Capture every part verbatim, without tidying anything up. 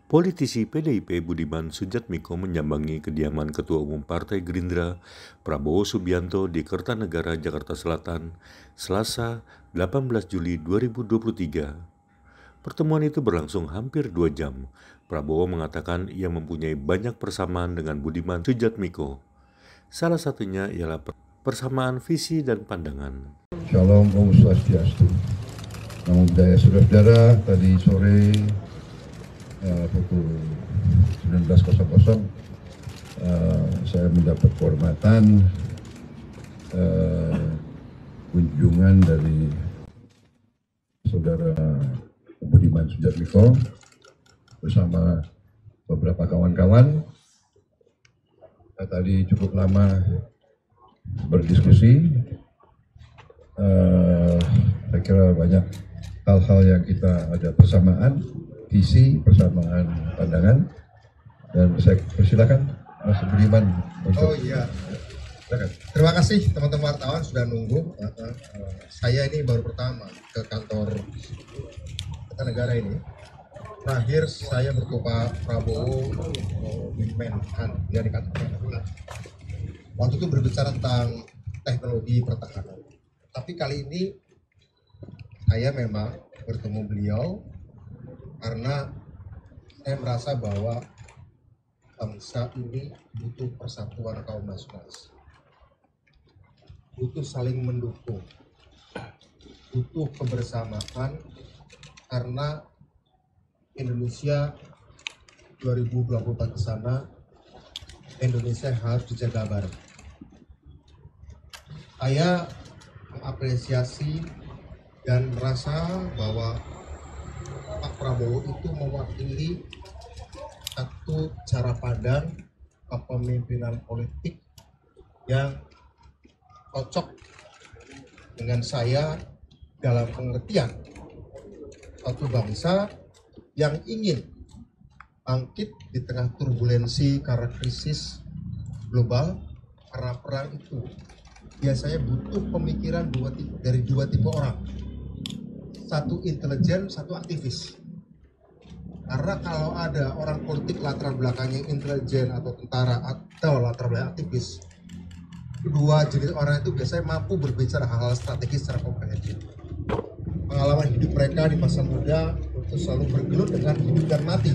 Politisi P D I P Budiman Sujatmiko menyambangi kediaman Ketua Umum Partai Gerindra Prabowo Subianto di Kertanegara, Jakarta Selatan, Selasa delapan belas Juli dua ribu dua puluh tiga. Pertemuan itu berlangsung hampir dua jam. Prabowo mengatakan ia mempunyai banyak persamaan dengan Budiman Sujatmiko. Salah satunya ialah persamaan visi dan pandangan. Shalom, Om Swastiastu. Namo Buddhaya. Saudara-saudara, tadi sore Uh, pukul sembilan belas uh, saya mendapat kehormatan uh, kunjungan dari saudara Budiman Sujatmiko bersama beberapa kawan-kawan. Kita tadi cukup lama berdiskusi. Uh, saya kira banyak hal-hal yang kita ada persamaan, visi, persamaan pandangan, dan saya persilakan Mas Budiman untuk. Oh iya, silakan. Terima kasih teman-teman wartawan sudah nunggu. Uh, uh, uh, saya ini baru pertama ke kantor Kertanegara ini. Terakhir saya bertemu Pak Prabowo di Menhan, dia di kantor. Waktu itu berbicara tentang teknologi pertahanan. Tapi kali ini saya memang bertemu beliau karena saya merasa bahwa bangsa ini butuh persatuan kaum nasionalis, butuh saling mendukung, butuh kebersamaan, karena Indonesia dua ribu dua puluh empat ke sana, Indonesia harus dijaga bareng. Saya mengapresiasi dan merasa bahwa Pak Prabowo itu mewakili satu cara pandang kepemimpinan politik yang cocok dengan saya dalam pengertian satu bangsa yang ingin bangkit di tengah turbulensi karena krisis global, karena perang itu biasanya butuh pemikiran dua tipe, dari dua tipe orang. Satu intelijen, satu aktivis. Karena kalau ada orang politik latar belakangnya intelijen atau tentara atau latar belakang aktivis, kedua jenis orang itu biasanya mampu berbicara hal-hal strategis secara komprehensif. Pengalaman hidup mereka di masa muda itu selalu bergelut dengan hidup dan mati.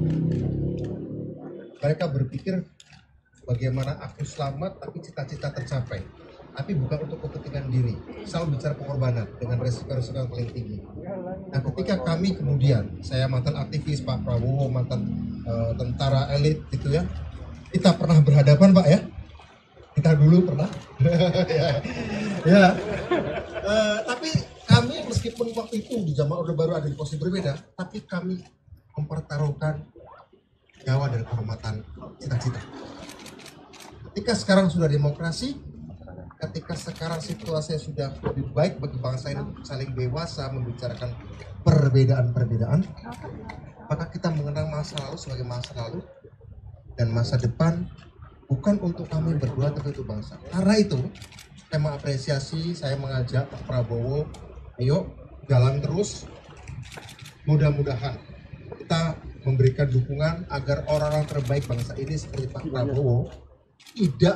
Mereka berpikir bagaimana aku selamat tapi cita-cita tercapai, tapi bukan untuk kepentingan diri. Selalu bicara pengorbanan dengan resiko-resiko yang paling tinggi. Nah, ketika kami kemudian, saya mantan aktivis, Pak Prabowo mantan uh, tentara elit gitu ya, kita pernah berhadapan Pak ya, kita dulu pernah. ya, ya. Uh, tapi kami meskipun waktu itu di zaman Orde Baru ada di posisi berbeda, tapi kami mempertaruhkan nyawa dan kehormatan cita-cita. Ketika sekarang sudah demokrasi, ketika sekarang situasinya sudah lebih baik bagi bangsa ini untuk saling dewasa membicarakan perbedaan-perbedaan, maka kita mengenang masa lalu sebagai masa lalu dan masa depan bukan untuk kami berdua tapi untuk bangsa. Karena itu saya mengapresiasi, saya mengajak Pak Prabowo, ayo jalan terus, mudah-mudahan kita memberikan dukungan agar orang-orang terbaik bangsa ini seperti Pak Prabowo tidak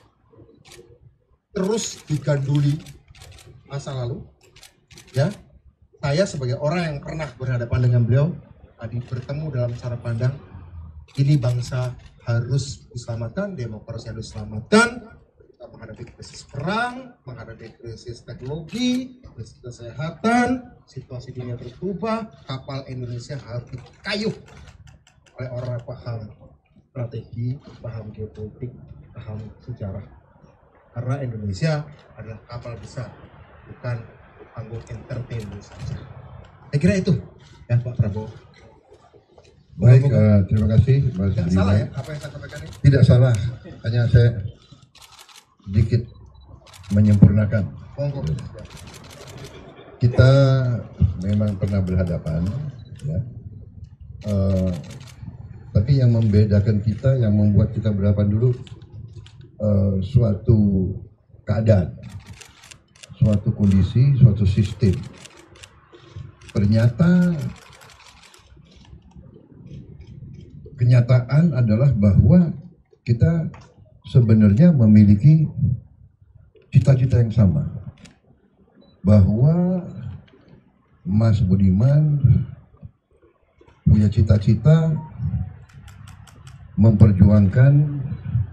terus diganduli masa lalu. Ya, saya sebagai orang yang pernah berhadapan dengan beliau tadi bertemu dalam cara pandang ini bangsa harus diselamatkan, demokrasi harus diselamatkan, kita menghadapi krisis perang, menghadapi krisis teknologi, krisis kesehatan, situasi dunia berubah, kapal Indonesia harus dikayuh oleh orang yang paham strategi, paham geopolitik, paham sejarah. Karena Indonesia adalah kapal besar, bukan panggung entertainment saja. Saya kira itu ya Pak Prabowo. Baik, uh, terima kasih Mas Tidak Budiman. salah ya apa yang saya sampaikan ini? Tidak salah, hanya saya sedikit menyempurnakan. Monggo. Kita memang pernah berhadapan, ya. Uh, tapi yang membedakan kita, yang membuat kita berhadapan dulu, Uh, suatu keadaan, suatu kondisi, suatu sistem. Ternyata kenyataan adalah bahwa kita sebenarnya memiliki cita-cita yang sama. Bahwa Mas Budiman punya cita-cita memperjuangkan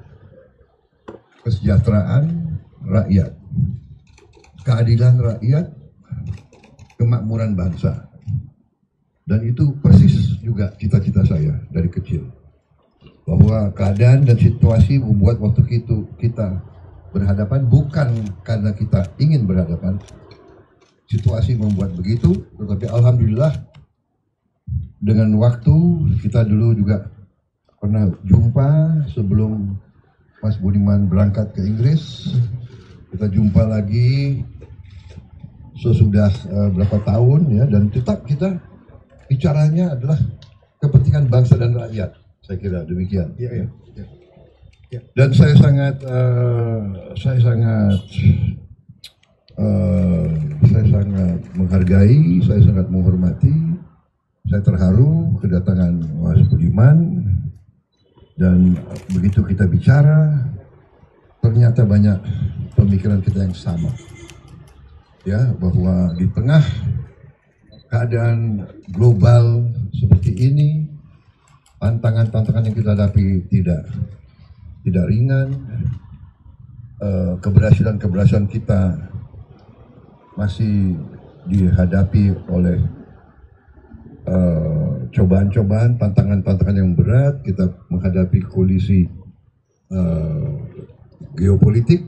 kesejahteraan rakyat, keadilan rakyat, kemakmuran bangsa. Dan itu persis juga cita-cita saya dari kecil. Bahwa keadaan dan situasi membuat waktu itu kita berhadapan bukan karena kita ingin berhadapan. Situasi membuat begitu, tetapi alhamdulillah dengan waktu kita dulu juga pernah jumpa sebelum Mas Budiman berangkat ke Inggris. Kita jumpa lagi sesudah uh, berapa tahun ya, dan tetap kita bicaranya adalah kepentingan bangsa dan rakyat. Saya kira demikian. Ya, ya. Ya. Ya. Dan saya sangat, uh, saya sangat, uh, saya sangat menghargai, saya sangat menghormati, saya terharu kedatangan Mas Budiman. Dan begitu kita bicara, ternyata banyak pemikiran kita yang sama. Ya, bahwa di tengah keadaan global seperti ini, tantangan-tantangan yang kita hadapi tidak tidak ringan, keberhasilan-keberhasilan kita masih dihadapi oleh cobaan-cobaan, tantangan-tantangan yang berat. Kita menghadapi kondisi uh, geopolitik,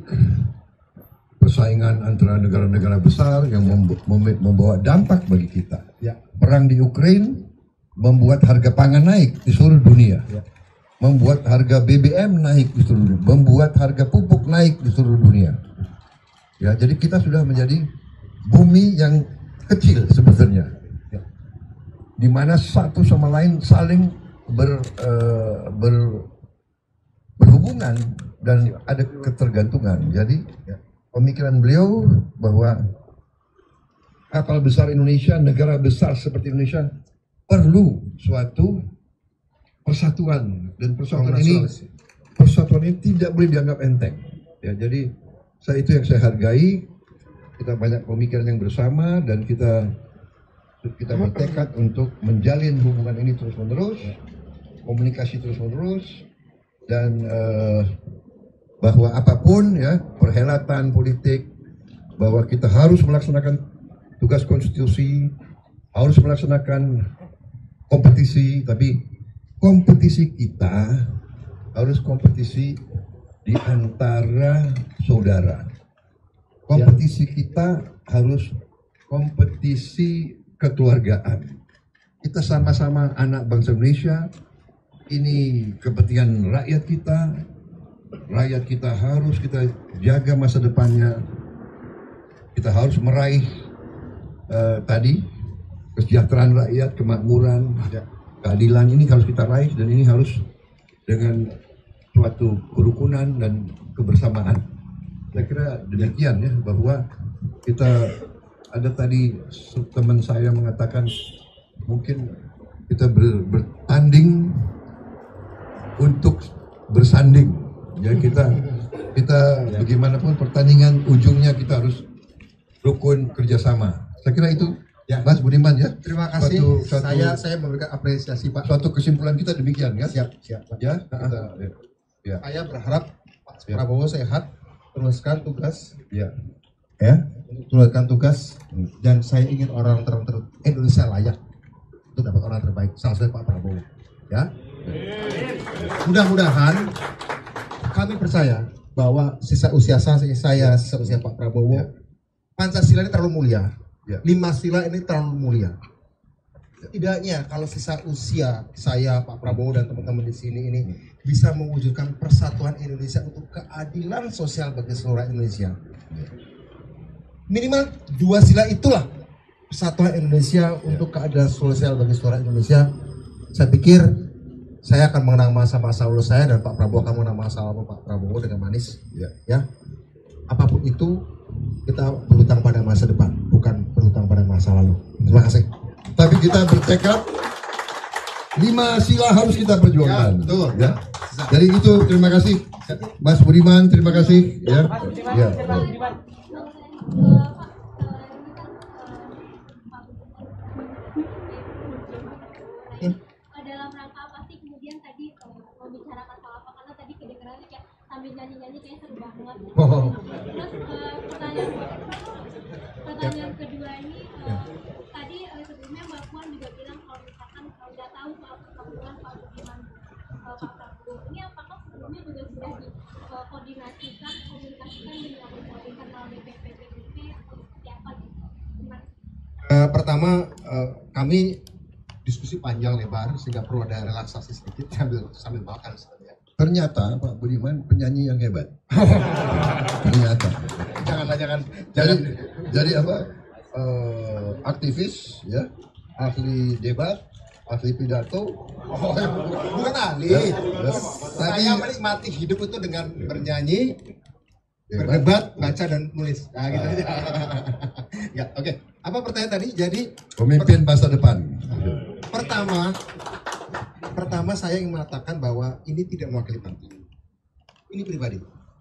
persaingan antara negara-negara besar yang membawa dampak bagi kita. Ya. Perang di Ukraina membuat harga pangan naik di seluruh dunia, ya. Membuat harga B B M naik di seluruh dunia, membuat harga pupuk naik di seluruh dunia. Ya, jadi kita sudah menjadi bumi yang kecil sebetulnya, ya. Di mana satu sama lain saling ber, uh, ber, berhubungan dan ada ketergantungan. Jadi ya, pemikiran beliau bahwa kapal besar Indonesia, negara besar seperti Indonesia perlu suatu persatuan, dan persatuan ini persatuan ini tidak boleh dianggap enteng. Ya, jadi saya itu yang saya hargai. Kita banyak pemikiran yang bersama dan kita kita bertekad untuk menjalin hubungan ini terus menerus, komunikasi terus menerus, dan uh, bahwa apapun ya perhelatan politik, bahwa kita harus melaksanakan tugas konstitusi, harus melaksanakan kompetisi, tapi kompetisi kita harus kompetisi di antara saudara. Kompetisi kita harus kompetisi kekeluargaan. Kita sama-sama anak bangsa Indonesia. Ini kepentingan rakyat kita. Rakyat kita harus kita jaga masa depannya. Kita harus meraih uh, tadi kesejahteraan rakyat, kemakmuran, keadilan, ini harus kita raih, dan ini harus dengan suatu kerukunan dan kebersamaan. Saya kira demikian ya, bahwa kita ada tadi teman saya mengatakan mungkin kita ber, bertanding untuk bersanding. Ya, kita kita bagaimanapun pertandingan ujungnya kita harus rukun kerjasama. Saya kira itu ya, Mas Budiman ya. Terima kasih. Suatu, suatu, saya saya memberikan apresiasi Pak. Suatu kesimpulan kita demikian ya. Siap siap Pak. Ya. Kita, ya. Ya. Saya berharap Pak ya. Prabowo sehat, teruskan tugas. Ya. Ya. Teruskan tugas, dan saya ingin orang ter ter Indonesia layak itu dapat orang terbaik, salah satu Pak Prabowo. Ya. Mudah-mudahan kami percaya bahwa sisa usia saya, saya sisa usia Pak Prabowo, ya. Pancasila ini terlalu mulia. Ya. Lima sila ini terlalu mulia. Setidaknya kalau sisa usia saya, Pak Prabowo dan teman-teman di sini ini bisa mewujudkan persatuan Indonesia untuk keadilan sosial bagi seluruh Indonesia. Minimal dua sila itulah persatuan Indonesia untuk keadilan sosial bagi seluruh Indonesia. Saya pikir saya akan mengenang masa-masa lalu saya, dan Pak Prabowo akan mengenang masa lalu Pak Prabowo dengan manis. Ya. Ya. Apapun itu, kita berhutang pada masa depan, bukan berhutang pada masa lalu. Terima kasih. Tapi kita bertekad, Lima sila harus kita perjuangkan. Ya, betul. Ya. Jadi itu, terima kasih Mas Budiman, terima kasih. Ya. Ya. Dalam rangka apa sih kemudian tadi membicarakan soal apa, karena tadi kedengerannya kayak sambil nyanyi-nyanyi kayak seru banget. Oh. Terus uh, pertanyaan pertanyaan kedua ini uh, tadi uh, sebelumnya Mbak Puan juga bilang kalau misalkan uh, udah tahu soal pertemuan Pak Budiman uh, Pak Prabowo ini, apakah sebelumnya juga sudah dikoordinasikan komunikasikan dengan internal D P P P D P atau siapa gitu? Uh, pertama uh, kami diskusi panjang lebar sehingga perlu ada relaksasi sedikit sambil sambil makan sebenarnya. Ternyata Pak Budiman penyanyi yang hebat. Ternyata. Janganlah jangan Jadi, jangan. jadi apa? Eh, aktivis, ya, ahli debat, ahli pidato. Oh, bukan ahli. Ya, ya. Tapi Saya menikmati hidup itu dengan bernyanyi, Debat. berdebat, baca dan nulis. Nah, gitu aja. Ya, oke. Apa pertanyaan tadi? Jadi pemimpin masa depan. pertama pertama saya ingin mengatakan bahwa ini tidak mewakili partai. Ini pribadi.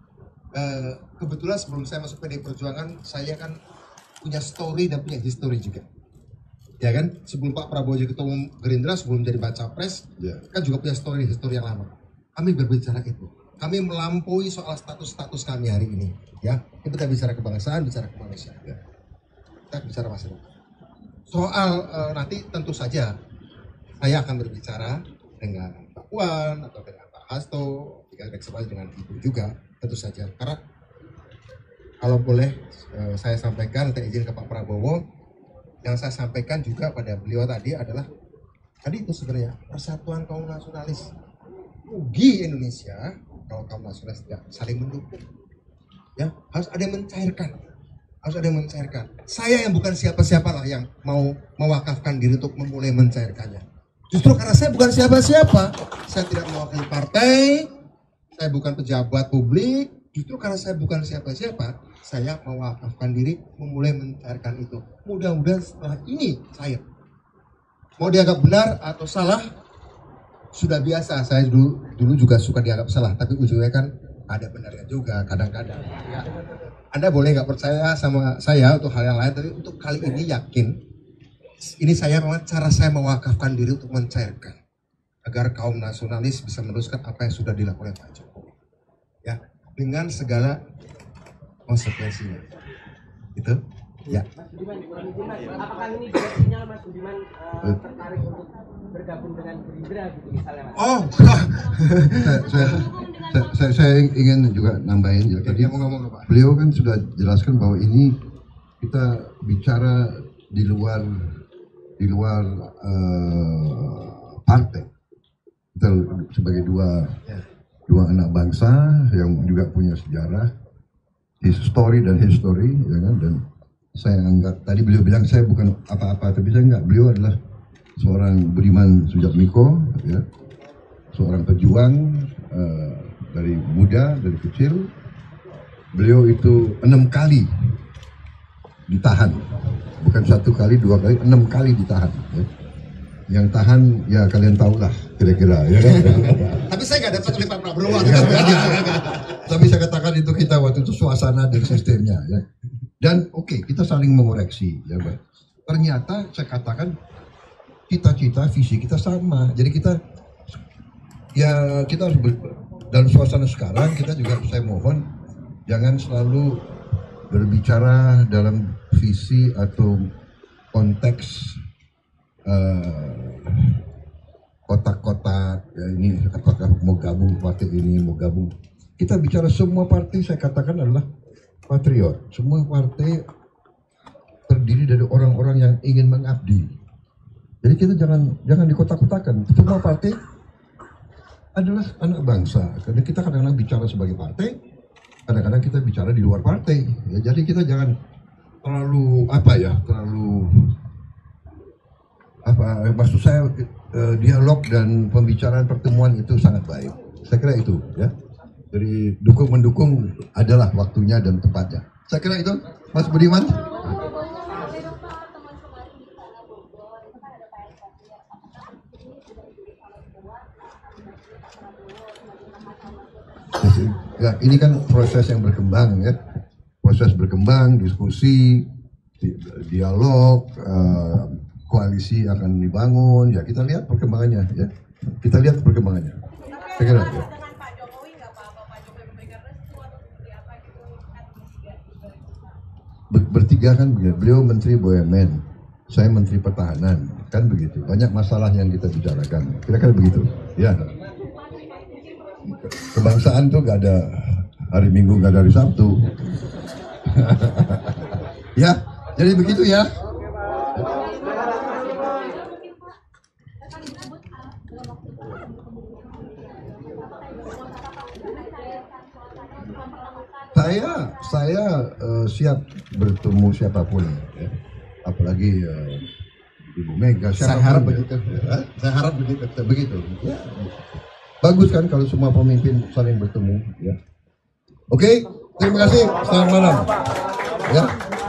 Eh, kebetulan sebelum saya masuk P D I Perjuangan, saya kan punya story dan punya history juga. Ya kan? Sebelum Pak Prabowo jadi ketua umum Gerindra, sebelum jadi baca pres, Ya. kan juga punya story history yang lama. Kami berbicara itu. Kami melampaui soal status-status kami hari ini. Ya, kita bicara kebangsaan, bicara kemanusiaan. Ya. Kita bicara masa depan. Soal uh, nanti tentu saja saya akan berbicara dengan Pak Puan atau dengan Pak Hasto, jika ada kesempatan dengan Ibu juga, tentu saja. Karena kalau boleh uh, saya sampaikan, nanti izin ke Pak Prabowo, yang saya sampaikan juga pada beliau tadi adalah tadi itu sebenarnya persatuan kaum nasionalis. Rugi Indonesia kalau kaum nasionalis tidak saling mendukung. Ya, harus ada yang mencairkan. Harus ada yang mencairkan. Saya yang bukan siapa-siapa lah yang mau mewakafkan diri untuk memulai mencairkannya. Justru karena saya bukan siapa-siapa, saya tidak mewakili partai, saya bukan pejabat publik. Justru karena saya bukan siapa-siapa, saya mewakafkan diri memulai mencairkan itu. Mudah-mudahan setelah ini cair. Mau dianggap benar atau salah, sudah biasa. Saya dulu dulu juga suka dianggap salah, tapi ujungnya kan ada benarnya juga kadang-kadang. Ya. Anda boleh nggak percaya sama saya untuk hal yang lain, tapi untuk kali ini yakin. Ini saya memang cara saya mewakafkan diri untuk mencairkan agar kaum nasionalis bisa meneruskan apa yang sudah dilakukan oleh Pak Jokowi. Ya, dengan segala konsekuensinya. Gitu. Ya. Mas Budiman, apakah ini juga sinyal Mas Budiman uh, tertarik untuk bergabung dengan Gerindra gitu misalnya Mas? Oh, saya, saya, saya, saya, saya ingin juga nambahin ya, tadi mau ngomong apa? beliau kan sudah jelaskan bahwa ini kita bicara di luar di luar uh, partai. Kita sebagai dua Ya. dua anak bangsa yang juga punya sejarah, history dan history, ya kan? Dan saya anggap tadi beliau bilang saya bukan apa-apa, tapi saya enggak. Beliau adalah seorang Budiman Sujatmiko, ya, seorang pejuang uh, dari muda, dari kecil. Beliau itu enam kali ditahan, bukan satu kali, dua kali, enam kali ditahan. Ya. Yang tahan ya kalian tahulah kira-kira, ya kan? Tapi saya nggak dapat oleh Pak Prabowo. Tapi saya katakan itu kita waktu itu suasana dan sistemnya, ya. Dan oke, okay, kita saling mengoreksi, ya, Pak. Ternyata saya katakan cita-cita, visi kita sama. Jadi kita ya kita harus ber, dalam suasana sekarang kita juga saya mohon jangan selalu berbicara dalam visi atau konteks uh, kotak-kotak, ya, ini apakah mau gabung partai ini, mau gabung. Kita bicara semua partai, saya katakan adalah patriot. Semua partai terdiri dari orang-orang yang ingin mengabdi. Jadi kita jangan jangan dikotak-kotakan. Semua partai adalah anak bangsa. Karena kita kadang-kadang bicara sebagai partai, kadang-kadang kita bicara di luar partai. Ya, jadi kita jangan terlalu apa ya, terlalu apa? Maksud saya eh, dialog dan pembicaraan pertemuan itu sangat baik. Saya kira itu, ya. Jadi dukung mendukung adalah waktunya dan tempatnya. Saya kira itu, Mas Budiman. Ya, ini kan proses yang berkembang ya, proses berkembang, diskusi, di- dialog, eh, koalisi akan dibangun. Ya kita lihat perkembangannya ya, kita lihat perkembangannya. Saya kira, ya. Dengan Pak Jokowi nggak apa-apa, Pak Jokowi memberikan restu atau seperti apa gitu kan bertiga juga. Ber- bertiga kan begitu. Beliau Menteri B U M N, saya Menteri Pertahanan, kan begitu. Banyak masalah yang kita bicarakan. Kira-kira begitu. Ya. Kebangsaan tuh gak ada hari Minggu, gak ada hari Sabtu. Ya, jadi begitu ya. Saya saya eh, siap bertemu siapapun, ya. Apalagi eh, Ibu Mega. Saya siapapun, harap ya. begitu. Saya harap begitu. Begitu. Ya. Bagus kan kalau semua pemimpin saling bertemu. Ya. Oke, terima kasih. Selamat malam. Ya.